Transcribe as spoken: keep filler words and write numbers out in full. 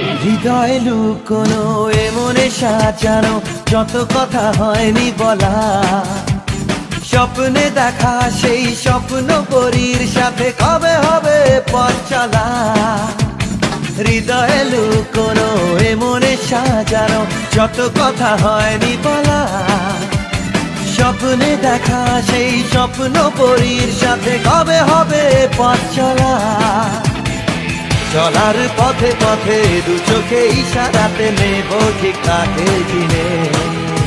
হৃদয় লুকোনো এ মনে সাজানো যত কথা হয়নি বলা, স্বপ্নে দেখা সেই স্বপ্ন পরীর সাথে কবে হবে পথ চলা। হৃদয়ে লুকোনো এ মনে সাজানো যত কথা হয়নি বলা, স্বপ্নে দেখা সেই স্বপ্ন পরীর সাথে কবে হবে পথ চলা। চলার পথে পথে দু চোখে ইশারাতে নেব ঠিক তাকে চিনে।